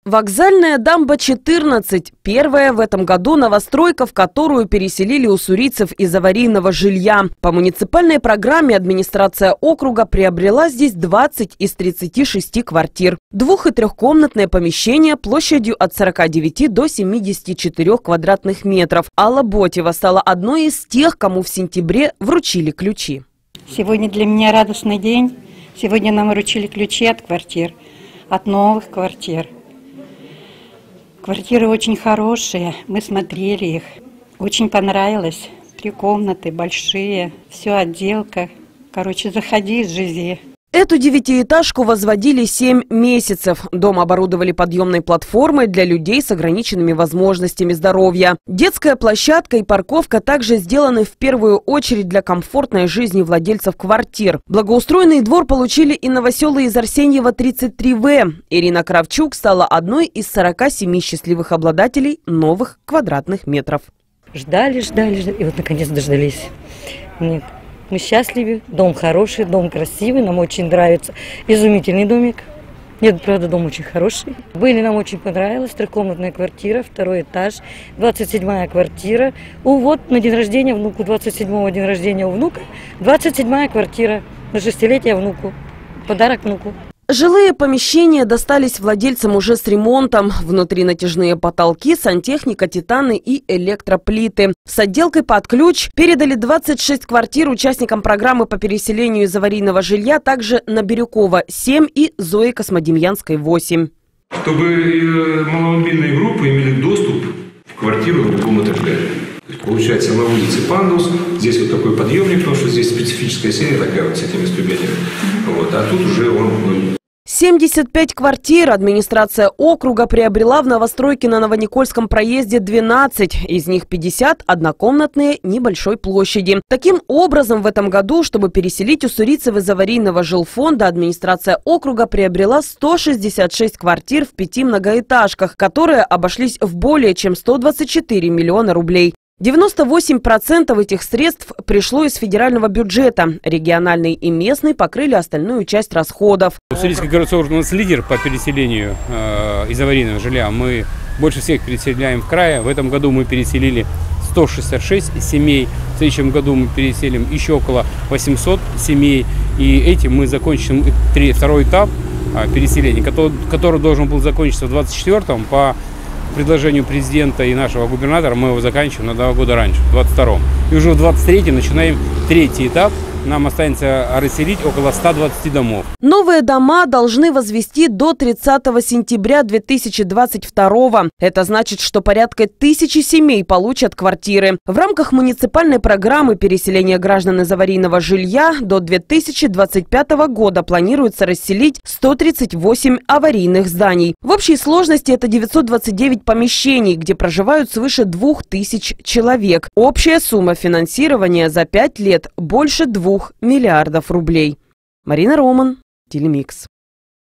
Вокзальная дамба 14. Первая в этом году новостройка, в которую переселили уссурийцев из аварийного жилья. По муниципальной программе администрация округа приобрела здесь 20 из 36 квартир. Двух- и трехкомнатное помещение площадью от 49 до 74 квадратных метров. Алла Ботева стала одной из тех, кому в сентябре вручили ключи. Сегодня для меня радостный день. Сегодня нам вручили ключи от квартир, от новых квартир. Квартиры очень хорошие, мы смотрели их. Очень понравилось. 3 комнаты, большие, все отделка. Короче, заходи, живи. Эту 9-этажку возводили 7 месяцев. Дом оборудовали подъемной платформой для людей с ограниченными возможностями здоровья. Детская площадка и парковка также сделаны в первую очередь для комфортной жизни владельцев квартир. Благоустроенный двор получили и новоселы из Арсеньева 33В. Ирина Кравчук стала одной из 47 счастливых обладателей новых квадратных метров. Ждали, и вот наконец дождались. Мы счастливы, дом хороший, дом красивый, нам очень нравится. Изумительный домик. Нет, правда, дом очень хороший. Нам очень понравилось. 3-комнатная квартира, 2-й этаж, 27-я квартира. Вот на день рождения внуку, 27-го день рождения у внука, 27-я квартира на 6-летие внуку. Подарок внуку. Жилые помещения достались владельцам уже с ремонтом. Внутри натяжные потолки, сантехника, титаны и электроплиты. С отделкой под ключ передали 26 квартир участникам программы по переселению из аварийного жилья, также на Бирюкова 7 и Зои Космодемьянской 8. Чтобы маломобильные группы имели доступ в квартиру в другом этаже. Получается, на улице пандус, здесь вот такой подъемник, потому что здесь специфическая серия такая вот с этими ступенями. А тут уже он... 75 квартир администрация округа приобрела в новостройке на Новоникольском проезде 12. Из них 50 однокомнатные небольшой площади. Таким образом, в этом году, чтобы переселить уссурийцев из аварийного жилфонда, администрация округа приобрела 166 квартир в 5 многоэтажках, которые обошлись в более чем 124 миллиона рублей. 98% этих средств пришло из федерального бюджета. Региональный и местный покрыли остальную часть расходов. Уссурийский городской округ у нас лидер по переселению из аварийного жилья. Мы больше всех переселяем в крае. В этом году мы переселили 166 семей. В следующем году мы переселим еще около 800 семей. И этим мы закончим 2-й этап переселения, который должен был закончиться в 24-м по предложению президента и нашего губернатора. Мы его заканчиваем на 2 года раньше, в 22-м. И уже в 23-м начинаем 3-й этап. Нам останется расселить около 120 домов. Новые дома должны возвести до 30 сентября 2022. Это значит, что порядка 1000 семей получат квартиры. В рамках муниципальной программы переселения граждан из аварийного жилья до 2025 года планируется расселить 138 аварийных зданий. В общей сложности это 929 помещений, где проживают свыше 2000 человек. Общая сумма финансирования за 5 лет больше 2 миллиардов рублей. Марина Роман, Телемикс.